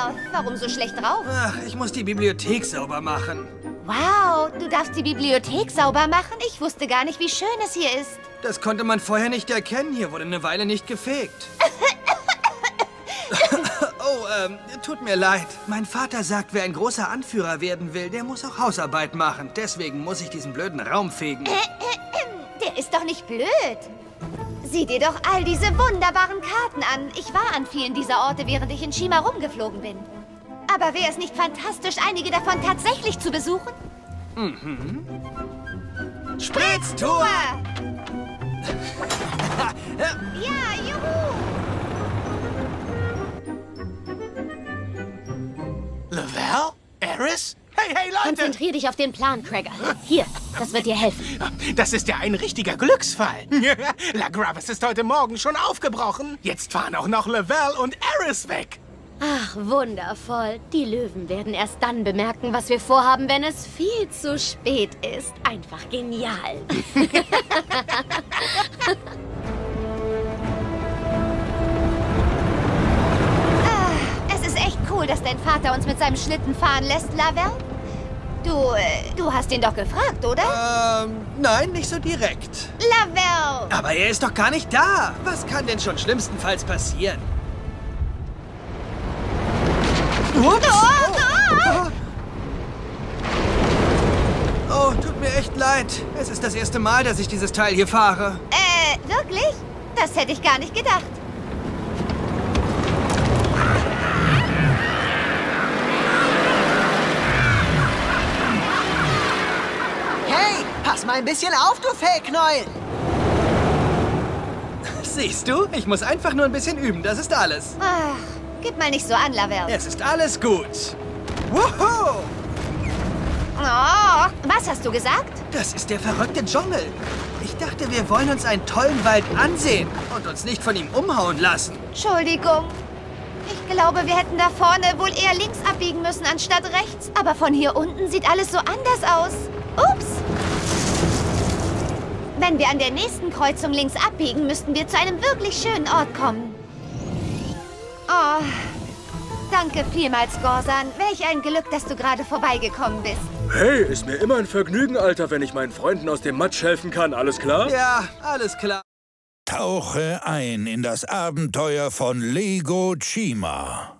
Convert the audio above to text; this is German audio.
Laver, warum so schlecht drauf? Ach, ich muss die Bibliothek sauber machen. Wow, du darfst die Bibliothek sauber machen? Ich wusste gar nicht, wie schön es hier ist. Das konnte man vorher nicht erkennen. Hier wurde eine Weile nicht gefegt. Oh, tut mir leid. Mein Vater sagt, wer ein großer Anführer werden will, der muss auch Hausarbeit machen. Deswegen muss ich diesen blöden Raum fegen. Der ist doch nicht blöd. Sieh dir doch all diese wunderbaren Karten an. Ich war an vielen dieser Orte, während ich in Shima rumgeflogen bin. Aber wäre es nicht fantastisch, einige davon tatsächlich zu besuchen? Mhm. Spritztour! Ja, juhu! Lavelle? Aris? Hey, Leute! Konzentrier dich auf den Plan, Craigor. Hier, das wird dir helfen. Das ist ja ein richtiger Glücksfall. La Gravis ist heute Morgen schon aufgebrochen. Jetzt fahren auch noch Lavelle und Aris weg. Ach, wundervoll. Die Löwen werden erst dann bemerken, was wir vorhaben, wenn es viel zu spät ist. Einfach genial. Es ist echt cool, dass dein Vater uns mit seinem Schlitten fahren lässt, Lavelle. Du hast ihn doch gefragt, oder? Nein, nicht so direkt. Lavelle! Aber er ist doch gar nicht da. Was kann denn schon schlimmstenfalls passieren? Ups! Oh, tut mir echt leid. Es ist das erste Mal, dass ich dieses Teil hier fahre. Wirklich? Das hätte ich gar nicht gedacht. Hey, pass mal ein bisschen auf, du Fellknäuel! Siehst du, ich muss einfach nur ein bisschen üben, das ist alles. Ach, gib mal nicht so an, Lavelle. Es ist alles gut. Wuhu! Oh, was hast du gesagt? Das ist der verrückte Dschungel. Ich dachte, wir wollen uns einen tollen Wald ansehen und uns nicht von ihm umhauen lassen. Entschuldigung. Ich glaube, wir hätten da vorne wohl eher links abbiegen müssen anstatt rechts. Aber von hier unten sieht alles so anders aus. Ups. Wenn wir an der nächsten Kreuzung links abbiegen, müssten wir zu einem wirklich schönen Ort kommen. Oh, danke vielmals, Gorzan. Welch ein Glück, dass du gerade vorbeigekommen bist. Hey, ist mir immer ein Vergnügen, Alter, wenn ich meinen Freunden aus dem Matsch helfen kann. Alles klar? Ja, alles klar. Tauche ein in das Abenteuer von Lego Chima.